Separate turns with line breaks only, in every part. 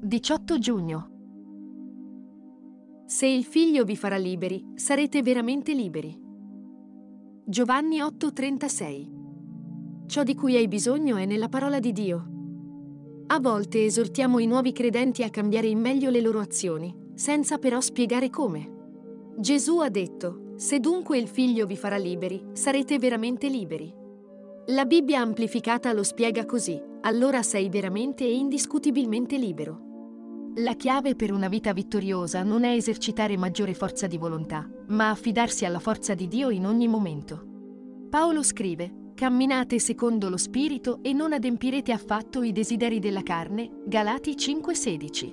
18 giugno. Se il Figlio vi farà liberi, sarete veramente liberi. Giovanni 8,36. Ciò di cui hai bisogno è nella parola di Dio. A volte esortiamo i nuovi credenti a cambiare in meglio le loro azioni, senza però spiegare come. Gesù ha detto: se dunque il Figlio vi farà liberi, sarete veramente liberi. La Bibbia amplificata lo spiega così: allora sei veramente e indiscutibilmente libero. La chiave per una vita vittoriosa non è esercitare maggiore forza di volontà, ma affidarsi alla forza di Dio in ogni momento. Paolo scrive: camminate secondo lo Spirito e non adempirete affatto i desideri della carne, Galati 5,16.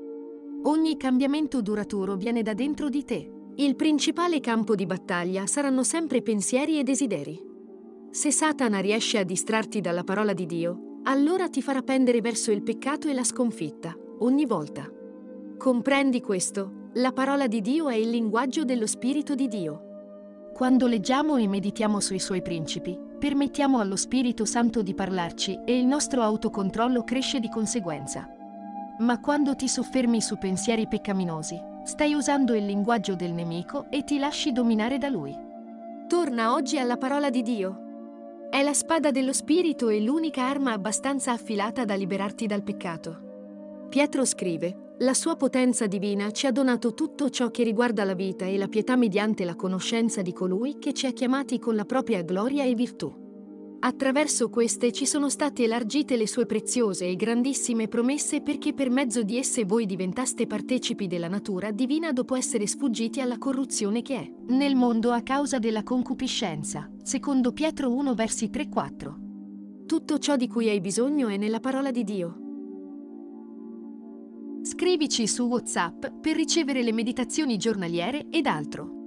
Ogni cambiamento duraturo viene da dentro di te. Il principale campo di battaglia saranno sempre pensieri e desideri. Se Satana riesce a distrarti dalla parola di Dio, allora ti farà pendere verso il peccato e la sconfitta, ogni volta. Comprendi questo? La parola di Dio è il linguaggio dello Spirito di Dio. Quando leggiamo e meditiamo sui suoi principi, permettiamo allo Spirito Santo di parlarci e il nostro autocontrollo cresce di conseguenza. Ma quando ti soffermi su pensieri peccaminosi, stai usando il linguaggio del nemico e ti lasci dominare da lui. Torna oggi alla parola di Dio. È la spada dello Spirito e l'unica arma abbastanza affilata da liberarti dal peccato. Pietro scrive: la sua potenza divina ci ha donato tutto ciò che riguarda la vita e la pietà mediante la conoscenza di colui che ci ha chiamati con la propria gloria e virtù. Attraverso queste ci sono state elargite le sue preziose e grandissime promesse perché per mezzo di esse voi diventaste partecipi della natura divina dopo essere sfuggiti alla corruzione che è nel mondo a causa della concupiscenza. Secondo Pietro 1 versi 3-4. Tutto ciò di cui hai bisogno è nella parola di Dio. Scrivici su WhatsApp per ricevere le meditazioni giornaliere ed altro.